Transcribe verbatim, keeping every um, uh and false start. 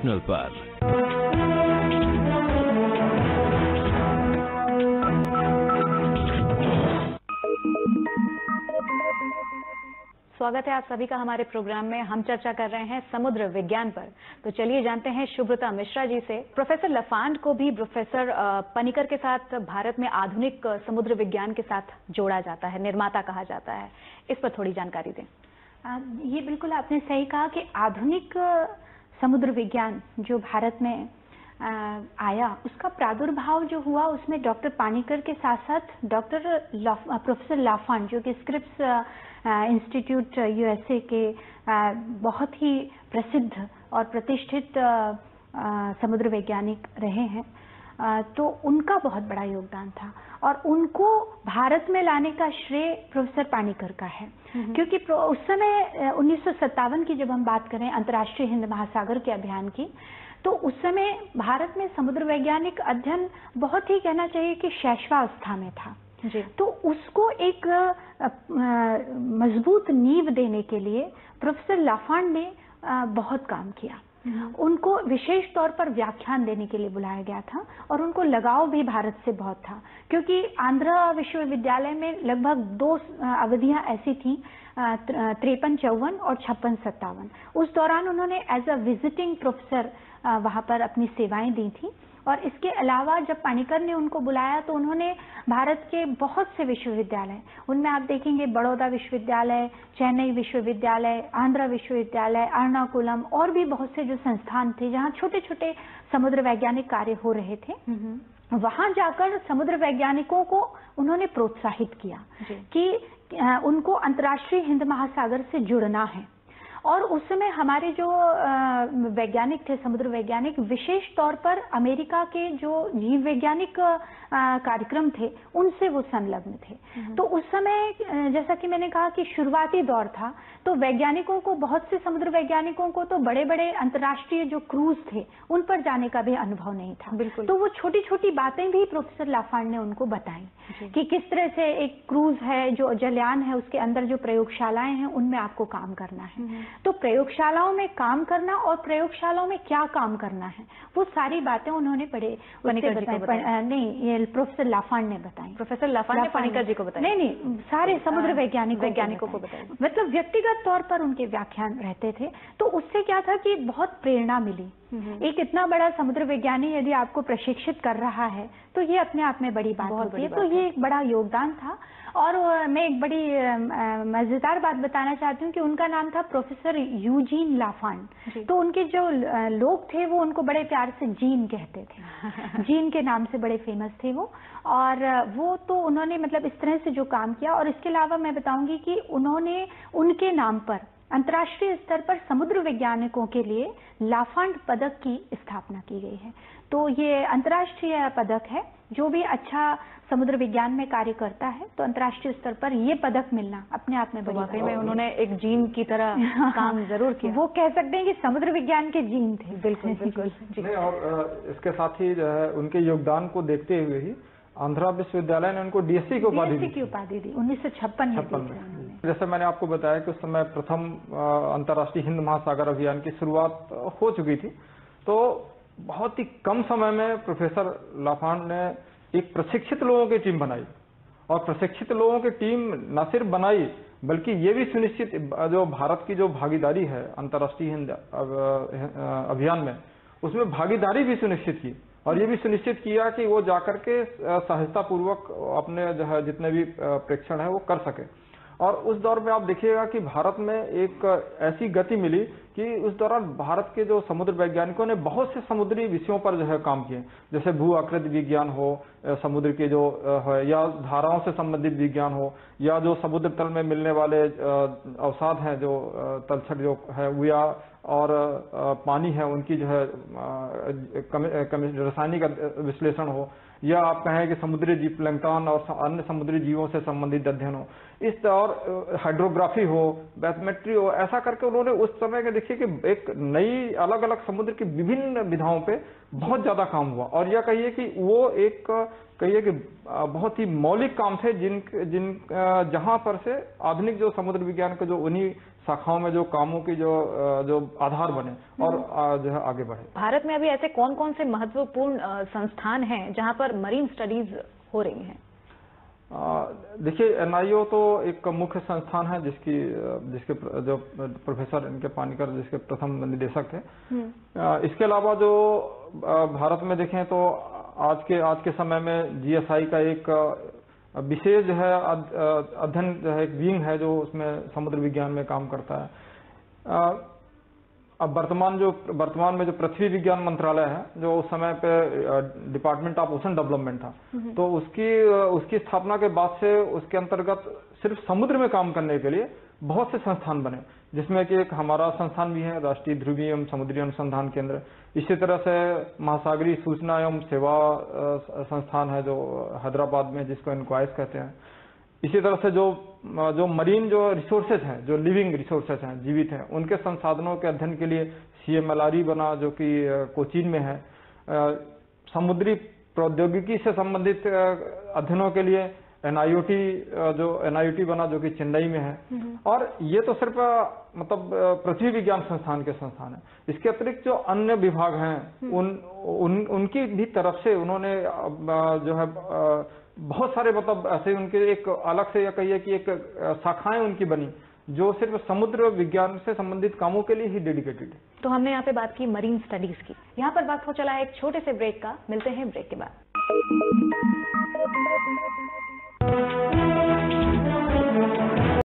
National पर। स्वागत है आप सभी का हमारे प्रोग्राम में। हम चर्चा कर रहे हैं समुद्र विज्ञान पर। तो चलिए जानते हैं सुब्रता मिश्रा जी से। प्रोफेसर लाफांड को भी प्रोफेसर पनिकर के साथ भारत में आधुनिक समुद्र विज्ञान के साथ जोड़ा जाता है, निर्माता कहा जाता है। इस पर थोड़ी जानकारी दें। आ, ये बिल्कुल आपने सही कहा कि आधुनिक समुद्र विज्ञान जो भारत में आ, आया, उसका प्रादुर्भाव जो हुआ उसमें डॉक्टर पानिकर के साथ साथ डॉक्टर प्रोफेसर लाफांड जो कि स्क्रिप्स इंस्टीट्यूट यूएसए के आ, बहुत ही प्रसिद्ध और प्रतिष्ठित आ, आ, समुद्र वैज्ञानिक रहे हैं, आ, तो उनका बहुत बड़ा योगदान था और उनको भारत में लाने का श्रेय प्रोफेसर पानिकर का है। क्योंकि उस समय उन्नीस सौ सत्तावन की जब हम बात करें अंतर्राष्ट्रीय हिंद महासागर के अभियान की, तो उस समय भारत में समुद्र वैज्ञानिक अध्ययन बहुत ही कहना चाहिए कि शैशवावस्था में था जी। तो उसको एक मजबूत नींव देने के लिए प्रोफेसर लाफांड ने आ, बहुत काम किया। उनको विशेष तौर पर व्याख्यान देने के लिए बुलाया गया था और उनको लगाव भी भारत से बहुत था, क्योंकि आंध्र विश्वविद्यालय में लगभग दो अवधियां ऐसी थी, तिरपन चौवन और छप्पन सत्तावन। उस दौरान उन्होंने एज अ विजिटिंग प्रोफेसर वहां पर अपनी सेवाएं दी थी। और इसके अलावा जब पानिकर ने उनको बुलाया तो उन्होंने भारत के बहुत से विश्वविद्यालय, उनमें आप देखेंगे बड़ौदा विश्वविद्यालय, चेन्नई विश्वविद्यालय, आंध्र विश्वविद्यालय, एर्नाकुलम और भी बहुत से जो संस्थान थे जहां छोटे छोटे समुद्र वैज्ञानिक कार्य हो रहे थे, वहां जाकर समुद्र वैज्ञानिकों को उन्होंने प्रोत्साहित किया कि उनको अंतर्राष्ट्रीय हिंद महासागर से जुड़ना है। और उस समय हमारे जो वैज्ञानिक थे, समुद्र वैज्ञानिक, विशेष तौर पर अमेरिका के जो जीव वैज्ञानिक कार्यक्रम थे उनसे वो संलग्न थे। तो उस समय जैसा कि मैंने कहा कि शुरुआती दौर था, तो वैज्ञानिकों को, बहुत से समुद्र वैज्ञानिकों को तो बड़े बड़े अंतर्राष्ट्रीय जो क्रूज थे उन पर जाने का भी अनुभव नहीं था। बिल्कुल। तो वो छोटी छोटी बातें भी प्रोफेसर लाफांड ने उनको बताई कि किस तरह से एक क्रूज है, जो जलयान है, उसके अंदर जो प्रयोगशालाएं हैं उनमें आपको काम करना है। तो प्रयोगशालाओं में काम करना और प्रयोगशालाओं में क्या काम करना है, वो सारी बातें उन्होंने बड़े नहीं प्रोफेसर लाफांड ने बताई। प्रोफेसर लाफांड ने पानिकर जी को बताया? नहीं नहीं, सारे समुद्र वैज्ञानिक वैज्ञानिकों को बताया। मतलब व्यक्तिगत तौर पर उनके व्याख्यान रहते थे। तो उससे क्या था कि बहुत प्रेरणा मिली। एक इतना बड़ा समुद्र वैज्ञानिक यदि आपको प्रशिक्षित कर रहा है तो ये अपने आप में बड़ी बात होती है। तो ये एक बड़ा योगदान था। और मैं एक बड़ी मजेदार बात बताना चाहती हूँ कि उनका नाम था प्रोफेसर यूजीन लाफांड। तो उनके जो लोग थे वो उनको बड़े प्यार से जीन कहते थे। जीन के नाम से बड़े फेमस थे वो। और वो तो उन्होंने मतलब इस तरह से जो काम किया। और इसके अलावा मैं बताऊंगी कि उन्होंने उनके नाम पर अंतर्राष्ट्रीय स्तर पर समुद्र वैज्ञानिकों के लिए लाफांड पदक की स्थापना की गई है। तो ये अंतर्राष्ट्रीय पदक है। जो भी अच्छा समुद्र विज्ञान में कार्य करता है तो अंतर्राष्ट्रीय स्तर पर ये पदक मिलना अपने आप में बड़ी वाकई में उन्होंने एक जीन की तरह काम जरूर किया। वो कह सकते हैं कि समुद्र विज्ञान के जीन थे। बिल्कुल बिल्कुल नहीं, और इसके साथ ही जो है उनके योगदान को देखते हुए ही आंध्र विश्वविद्यालय ने उनको डीएससी की उपाधि दी। की उपाधि दी उन्नीस सौ छप्पन में। जैसे मैंने आपको बताया कि उस समय प्रथम अंतर्राष्ट्रीय हिंद महासागर अभियान की शुरुआत हो चुकी थी। तो बहुत ही कम समय में प्रोफेसर लाफांड ने एक प्रशिक्षित लोगों की टीम बनाई। और प्रशिक्षित लोगों की टीम न सिर्फ बनाई बल्कि ये भी सुनिश्चित, जो भारत की जो भागीदारी है अंतर्राष्ट्रीय हिंद अभियान में, उसमें भागीदारी भी सुनिश्चित की। और ये भी सुनिश्चित किया कि वो जाकर के सहजतापूर्वक अपने जो है जितने भी प्रेक्षण है वो कर सके। और उस दौर में आप देखिएगा कि भारत में एक ऐसी गति मिली कि उस दौरान भारत के जो समुद्र वैज्ञानिकों ने बहुत से समुद्री विषयों पर जो है काम किए, जैसे भू आकृति विज्ञान हो, समुद्र के जो है, या धाराओं से संबंधित विज्ञान हो, या जो समुद्र तल में मिलने वाले अवसाद हैं, जो तलछट जो है या और पानी है उनकी जो है रासायनिक विश्लेषण हो, या आप कहें कि समुद्री जीव प्लैंक्टन और अन्य समुद्री जीवों से संबंधित अध्ययन हो, इस और हाइड्रोग्राफी हो, बैथमेट्री हो, ऐसा करके उन्होंने उस समय के देखिए कि एक नई अलग अलग समुद्र की विभिन्न विधाओं पे बहुत ज्यादा काम हुआ। और यह कहिए कि वो एक कहिए कि बहुत ही मौलिक काम थे जिन जिन जहां पर से आधुनिक जो समुद्र विज्ञान के जो उन्हीं शाखाओं में जो कामों की जो जो आधार बने और जो है आगे बढ़े। भारत में अभी ऐसे कौन कौन से महत्वपूर्ण संस्थान हैं जहां पर मरीन स्टडीज हो रही हैं? देखिए, एन आई ओ तो एक मुख्य संस्थान है जिसकी जिसके जो प्रोफेसर इनके पानिकर जिसके प्रथम निदेशक थे। इसके अलावा जो भारत में देखें तो आज के आज के समय में जी एस आई का एक विशेष जो है अध्ययन जो है एक विंग है जो उसमें समुद्र विज्ञान में काम करता है। अब वर्तमान जो वर्तमान में जो पृथ्वी विज्ञान मंत्रालय है जो उस समय पे डिपार्टमेंट ऑफ ओशन डेवलपमेंट था, तो उसकी उसकी स्थापना के बाद से उसके अंतर्गत सिर्फ समुद्र में काम करने के लिए बहुत से संस्थान बने, जिसमें कि एक हमारा संस्थान भी है, राष्ट्रीय ध्रुवीय एवं समुद्री अनुसंधान केंद्र। इसी तरह से महासागरीय सूचना एवं सेवा संस्थान है जो हैदराबाद में, जिसको इनक्वाइस कहते हैं। इसी तरह से जो जो मरीन जो रिसोर्सेज हैं, जो लिविंग रिसोर्सेज हैं, जीवित हैं, उनके संसाधनों के अध्ययन के लिए C M L R E बना जो कि कोचीन में है। समुद्री प्रौद्योगिकी से संबंधित अध्ययनों के लिए एन आई ओ टी जो एन आई ओ टी बना जो कि चेन्नई में है। और ये तो सिर्फ मतलब पृथ्वी विज्ञान संस्थान के संस्थान है। इसके अतिरिक्त जो अन्य विभाग हैं उन, उन उनकी भी तरफ से उन्होंने जो है बहुत सारे मतलब ऐसे उनके एक अलग से या कहिए कि एक शाखाएं उनकी बनी जो सिर्फ समुद्र विज्ञान से संबंधित कामों के लिए ही डेडिकेटेड है। तो हमने यहाँ पे बात की मरीन स्टडीज की, यहाँ पर बात हो चला है एक छोटे से ब्रेक का। मिलते हैं ब्रेक के बाद।